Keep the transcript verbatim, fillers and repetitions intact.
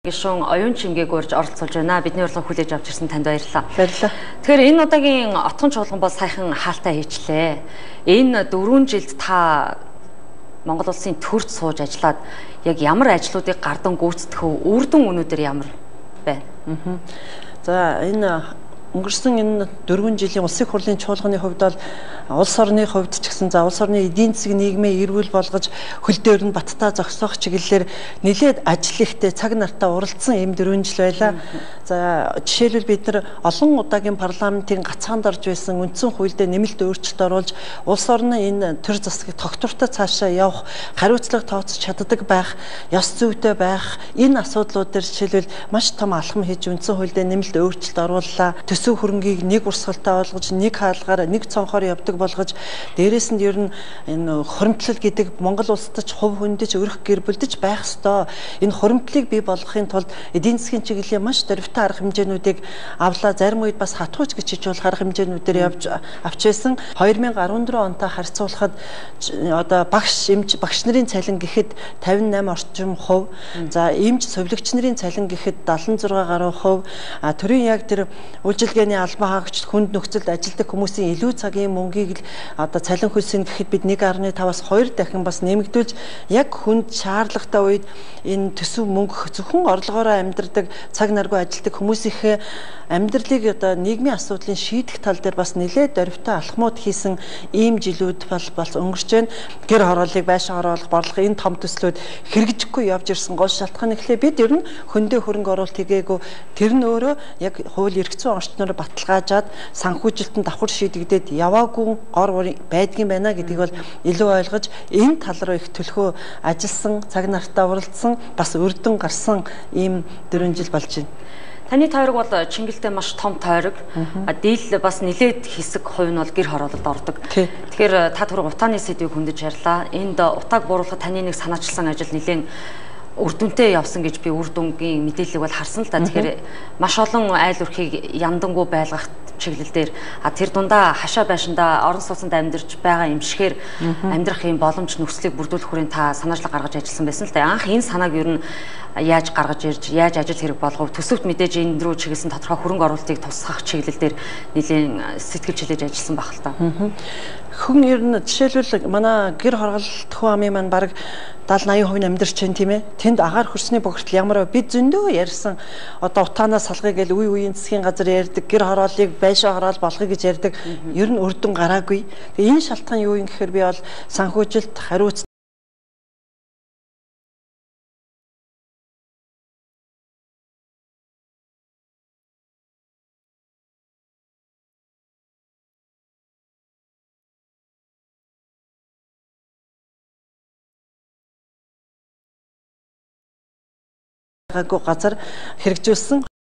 Гишүүн оюун чимгээг урьж оролцуулж байна. Бидний урилгыг хүлээж авч ирсэн танд баярлалаа. Баярлалаа. Тэгэхээр энэ удаагийн отгон чуулган бол саяхан хаалтай хийчлээ. Энэ дөрвөн жилд та Монгол улсын төрч сууж ажиллаад яг ямар ажлуудыг гардан гүйцэтгэх вэ? Үр дүн өнөөдөр ямар байна? За энэ өнгөрсөн энэ дөрвөн жилийн улсын хурлын чуулганы хувьд бол улс орны хувьд ч гэсэн за улс орны эдийн засгийн нийгмийн эрүүл болгож хөл дээр нь баттаа зогсоох чиглэлээр нэлээд ажил ихтэй цаг нартаа уралдсан ийм дөрвөн жил байлаа. За жишээлбэл бид нар олон удаагийн парламентын гацаанд орж байсан үндсэн хуульд нэмэлт өөрчлөлт оруулж улс орны энэ төр засгийг тогтвортой цаашаа явах, хариуцлага тооцож чаддаг байх, ёс зүйтэй байх энэ асуудлууд дээр жишээлбэл маш том алхам хийж үндсэн хуульд нэмэлт өөрчлөлт орууллаа. Төсөв хөрөнгийг нэг урсгалтай болгож, нэг хаалгаар, нэг цонхоор явдаг болгож, дээрээс нь ер нь энэ хуримтлал гэдэг Монгол улсад ч хувь хүндэж өрх гэр бүлдэж байх ёстой. Энэ хуримтлалыг бий болгохын тулд эдийн засгийн чиглэлийн маш дөрвтэй арга хэмжээнүүдийг авлаа. Зарим үед бас хатгууч гэж хичээж болох арга хэмжээнүүдээр явж авч байсан. хоёр мянга арван дөрвөн онтой харьцуулахад одоо багш эмч багш нарын цалин гэхэд тавин найман орчим хувь, за эмч совилогч нарын цалин гэхэд дадлан зургаан гаруй хувь, а төрийн яг тэр үйлчилгээний албан хаагчид хүнд нөхцөлд ажилладаг хүмүүсийн илүү цагийн мөнгийг л одоо цалин хөлсөнд гэхэд бид нэг гаруй таваас хоёр дахин бас нэмэгдүүлж яг хүнд шаардлагатай үед энэ төсөв мөнгө зөвхөн орлогоороо амьдрдаг цаг наргүй ажилладаг хүмүүсийнхээ амьдралыг одоо нийгмийн асуудлын шийдэх тал дээр бас нэлээд дөрвтэй алхмууд хийсэн ийм жилүүд бол бас өнгөрч байна. Гэр хорооллыг байшин оруулах, борлох энэ том төслүүд хэрэгжихгүй явж ирсэн гол шалтгаан ихлээр бид ер нь хөндөө хөрөнгө оруулалт хийгээгүй. Тэр нь өөрөө яг хууль эрх зүйн орчноор баталгаажаад санхүүжилтөнд давхар шийдэгдээд яваагүй гор байдгийн байна гэдгийг бол илүү ойлгож энэ тал руу их төлхөө ажилласан, цаг нартаа уралдсан, бас өрдөн гарсан ийм дөрвөн жил болж байна. Таны тойрог бол Чингэлтэй маш том тойрог. Дийл бас нэлээд хэсэг хувь нь бол гэр хороололд ордог. Тэгэхээр та түрүү утааны сэдвийг хөндөж ярьлаа. Энд утааг бууруулахад таны нэг санаачилсан ажил нэлээд үр дүнтэй явсан гэж би үр дүнгийн мэдээллийг бол харсан л да. Тэгэхээр маш олон айл өрхийг яндангуй байлгах чиглэл дээр а тэр дундаа хашаа байшиндаа орон сууцнд амьдарч байгаа юм шигээр амьдрах юм боломж нөхцөлийг бүрдүүлэх хүрээнд та санаачлаг гаргаж ажилласан байсан л да. Анх энэ санааг ер нь яаж гаргаж ирж, яаж ажил хэрэг болгов? Төсөвт мэдээж энэ рүү чиглэсэн тодорхой хөрөнгө оруулалтыг тусгах чиглэл дээр нэлийн сэтгэл чилээж ажилласан байх л та. Хүн ер нь жишээлбэл манай гэр хороолт хүн амын маань баг даал наян хувь амьдарч байна тийм ээ. Тэнд агаар хөрсний богцол ямар бид зөндөө ярьсан одоо утаанаас салгая гэж үе үеийн засгийн газар ярьдаг, гэр хорооллыг байшаа хороол болгоё гэж ярьдаг. Ер нь үрдэн гараагүй. Энэ шалтгаан юу юм гэхээр би бол санхүүжилт, хариуц газар хэрэгжүүлсэн